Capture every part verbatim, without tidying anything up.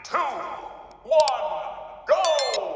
two, one, go!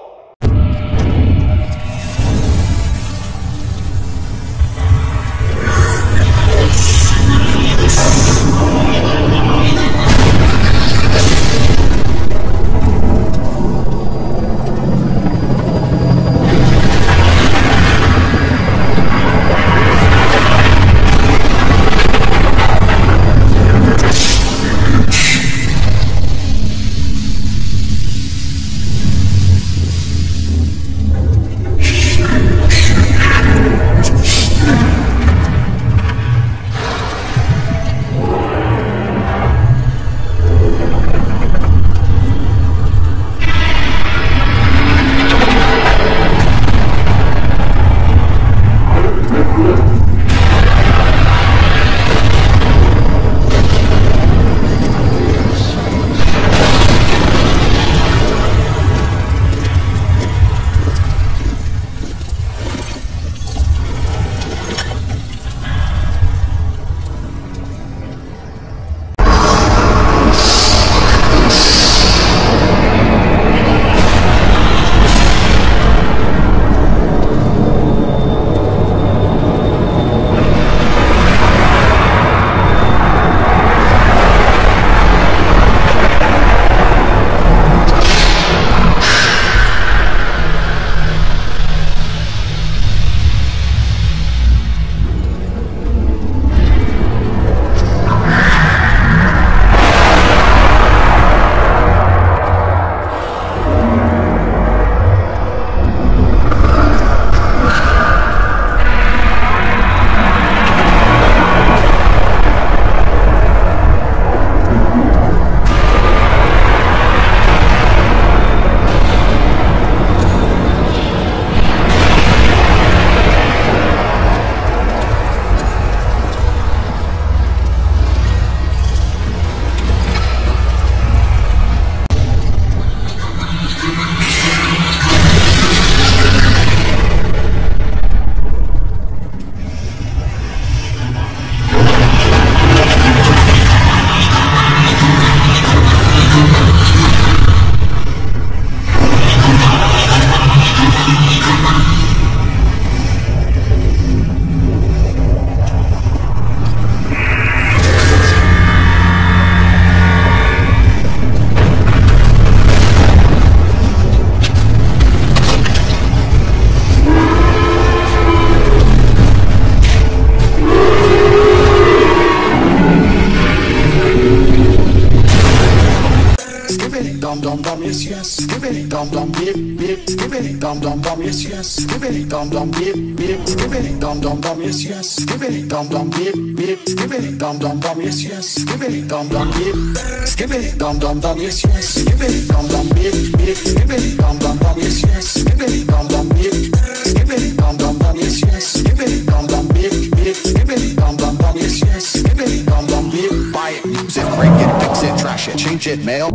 Dum dum dum, yes yes. Skibidi dum dum beep beep. Skibidi dum dum dum, yes yes. Skibidi dum dum beep beep. Skibidi dum dum dum, yes yes. Skibidi dum dum beep beep. Skibidi dum dum dum, yes yes. Skibidi dum dum beep. Skibidi dum dum dum, yes yes. Skibidi dum dum beep beep. Skibidi dum dum dum, yes yes. Skibidi dum dum beep. Skibidi dum dum dum, yes yes. Skibidi dum dum beep beep. Skibidi dum dum dum, yes yes. Skibidi dum dum beep. Buy it, use it, break it, fix it, trash it, change it, mail.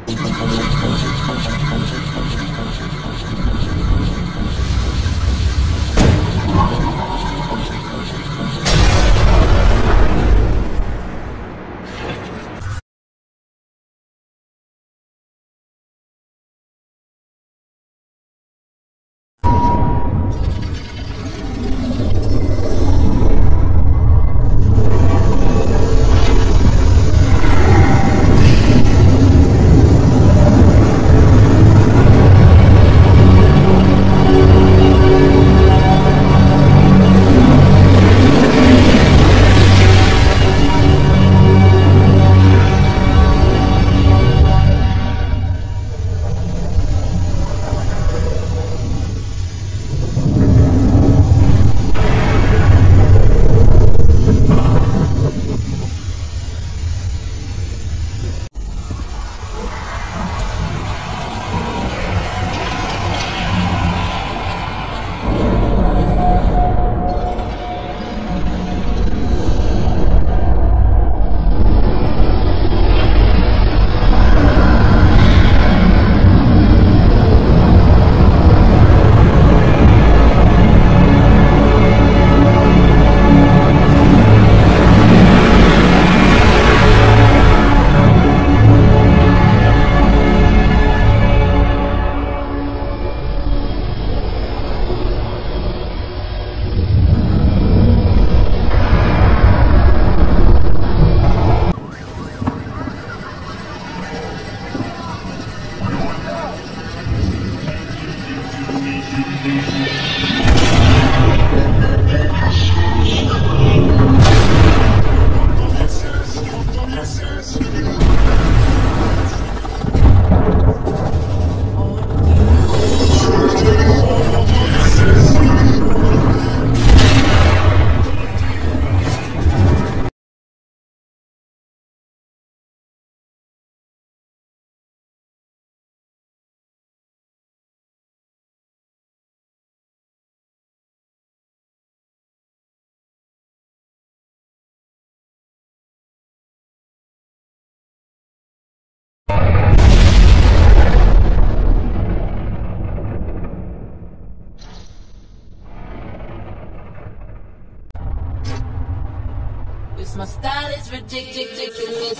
Cause my style is ridiculous.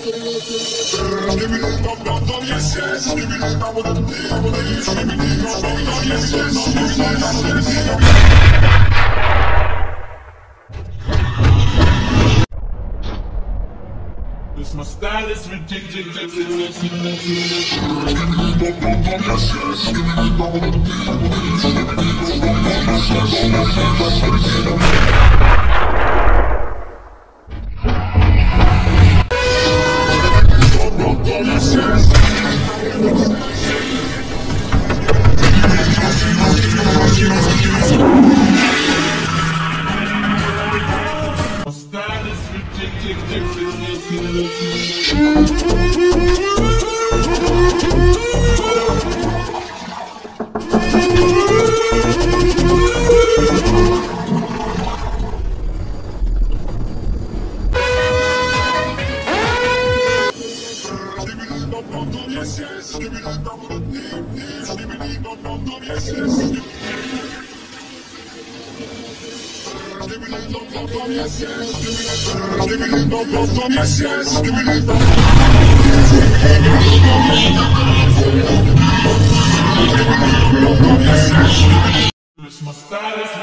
Give me the dum dum dum, yes yes. Give me the dum dum dum, yes. Give me the dum dum dum, yes yes. Give me the dum dum dum. Cause my style is ridiculous. Give me the dum dum dum, yes yes. Give me the dum dum dum, yes. Give me the dum dum dum, yes. My style is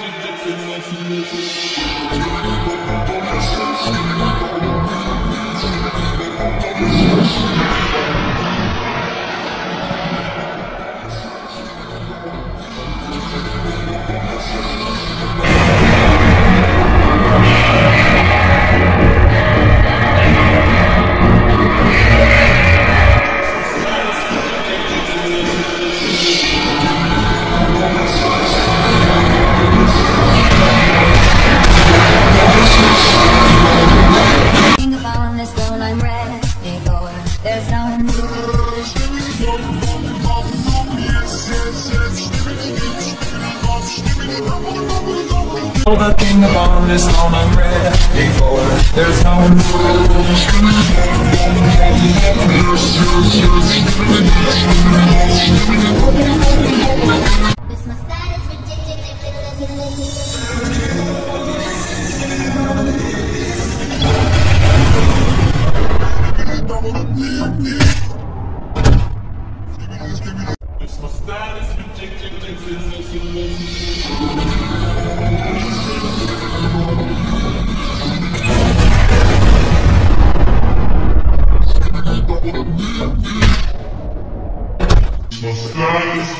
the king upon this throne I'm ready for. There's no This my style is ridiculous. My style is